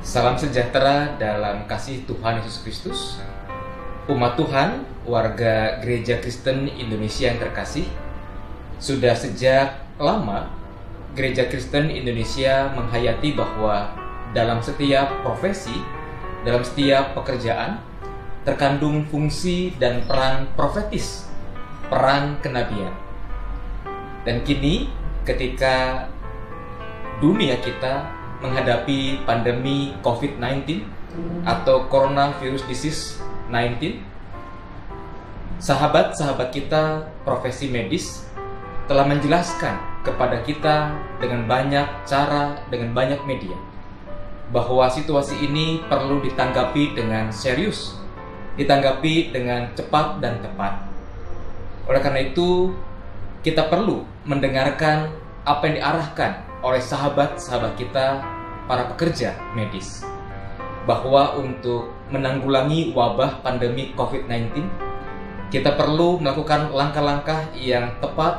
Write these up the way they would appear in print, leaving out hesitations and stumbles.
Salam sejahtera dalam kasih Tuhan Yesus Kristus. Umat Tuhan, warga Gereja Kristen Indonesia yang terkasih, sudah sejak lama Gereja Kristen Indonesia menghayati bahwa dalam setiap profesi, dalam setiap pekerjaan, terkandung fungsi dan peran profetis, peran kenabian. Dan kini ketika dunia kita menghadapi pandemi COVID-19 atau Coronavirus Disease 19, sahabat-sahabat kita profesi medis telah menjelaskan kepada kita dengan banyak cara, dengan banyak media, bahwa situasi ini perlu ditanggapi dengan serius, ditanggapi dengan cepat dan tepat. Oleh karena itu, kita perlu mendengarkan apa yang diarahkan oleh sahabat-sahabat kita, para pekerja medis, bahwa untuk menanggulangi wabah pandemi COVID-19, kita perlu melakukan langkah-langkah yang tepat,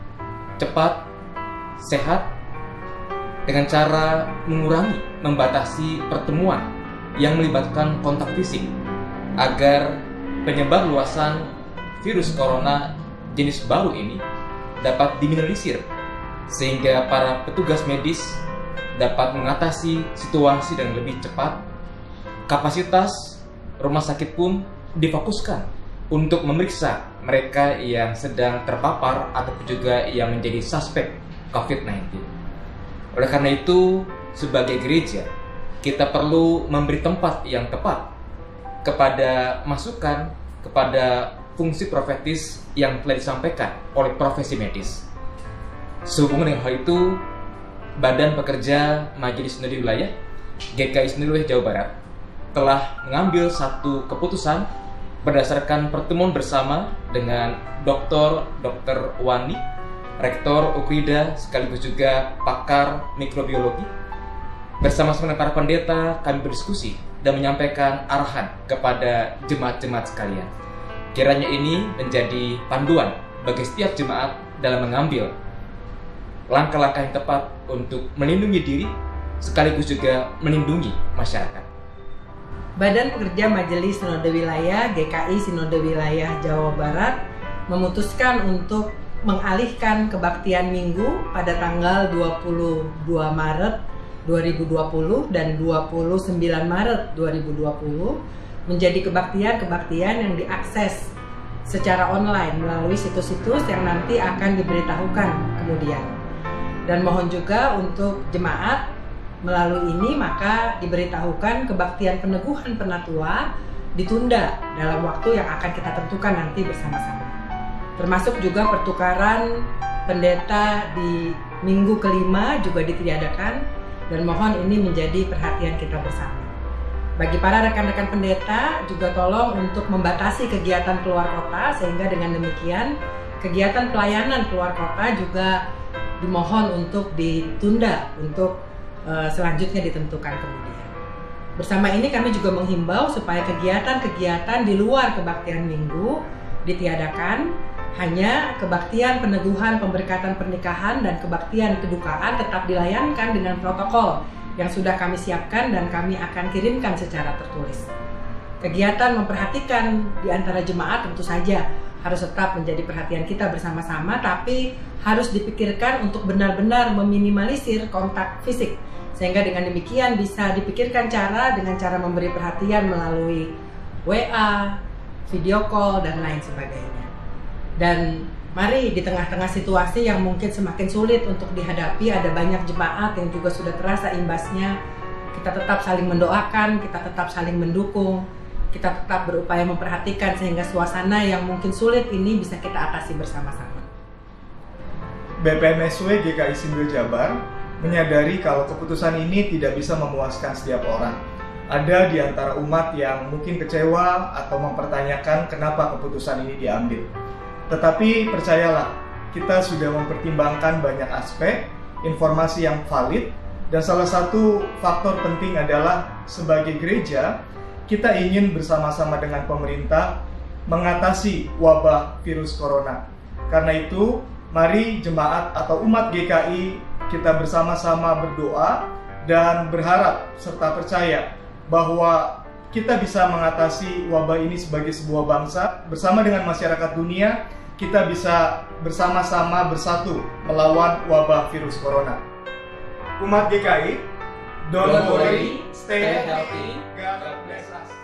cepat, sehat, dengan cara mengurangi, membatasi pertemuan yang melibatkan kontak fisik, agar penyebar luasan virus corona jenis baru ini dapat diminimalisir, sehingga para petugas medis dapat mengatasi situasi dengan lebih cepat. Kapasitas rumah sakit pun difokuskan untuk memeriksa mereka yang sedang terpapar ataupun juga yang menjadi suspek COVID-19. Oleh karena itu, sebagai gereja, kita perlu memberi tempat yang tepat kepada masukan, kepada fungsi profetis yang telah disampaikan oleh profesi medis. Sehubungan dengan hal itu, Badan Pekerja Majelis Sinode Wilayah GKI Sinode Wilayah Jawa Barat telah mengambil satu keputusan berdasarkan pertemuan bersama dengan Dr. Wani, Rektor UKRIDA sekaligus juga pakar mikrobiologi. Bersama-sama dengan para pendeta, kami berdiskusi dan menyampaikan arahan kepada jemaat-jemaat sekalian. Kiranya ini menjadi panduan bagi setiap jemaat dalam mengambil langkah-langkah yang tepat untuk melindungi diri sekaligus juga melindungi masyarakat. Badan Pekerja Majelis Sinode Wilayah GKI Sinode Wilayah Jawa Barat memutuskan untuk mengalihkan kebaktian minggu pada tanggal 22 Maret 2020 dan 29 Maret 2020 menjadi kebaktian yang diakses secara online melalui situs-situs yang nanti akan diberitahukan kemudian. Dan mohon juga untuk jemaat melalui ini maka diberitahukan kebaktian peneguhan penatua ditunda dalam waktu yang akan kita tentukan nanti bersama-sama. Termasuk juga pertukaran pendeta di minggu kelima juga ditiadakan, dan mohon ini menjadi perhatian kita bersama. Bagi para rekan-rekan pendeta juga tolong untuk membatasi kegiatan keluar kota, sehingga dengan demikian kegiatan pelayanan keluar kota juga dimohon untuk ditunda untuk selanjutnya ditentukan kemudian. Bersama ini kami juga menghimbau supaya kegiatan-kegiatan di luar kebaktian minggu ditiadakan, hanya kebaktian peneguhan pemberkatan pernikahan dan kebaktian kedukaan tetap dilayankan dengan protokol yang sudah kami siapkan dan kami akan kirimkan secara tertulis. Kegiatan memperhatikan di antara jemaat tentu saja harus tetap menjadi perhatian kita bersama-sama, tapi harus dipikirkan untuk benar-benar meminimalisir kontak fisik, sehingga dengan demikian bisa dipikirkan dengan cara memberi perhatian melalui WA, video call, dan lain sebagainya. Dan mari di tengah-tengah situasi yang mungkin semakin sulit untuk dihadapi, ada banyak jemaat yang juga sudah terasa imbasnya, kita tetap saling mendoakan, kita tetap saling mendukung, kita tetap berupaya memperhatikan sehingga suasana yang mungkin sulit ini bisa kita atasi bersama-sama. BPMSW GKI Sinode Jabar menyadari kalau keputusan ini tidak bisa memuaskan setiap orang. Ada di antara umat yang mungkin kecewa atau mempertanyakan kenapa keputusan ini diambil. Tetapi percayalah, kita sudah mempertimbangkan banyak aspek, informasi yang valid, dan salah satu faktor penting adalah sebagai gereja, kita ingin bersama-sama dengan pemerintah mengatasi wabah virus corona. Karena itu, mari jemaat atau umat GKI kita bersama-sama berdoa dan berharap serta percaya bahwa kita bisa mengatasi wabah ini sebagai sebuah bangsa. Bersama dengan masyarakat dunia, kita bisa bersama-sama bersatu melawan wabah virus corona. Umat GKI, don't worry, stay healthy, God bless us.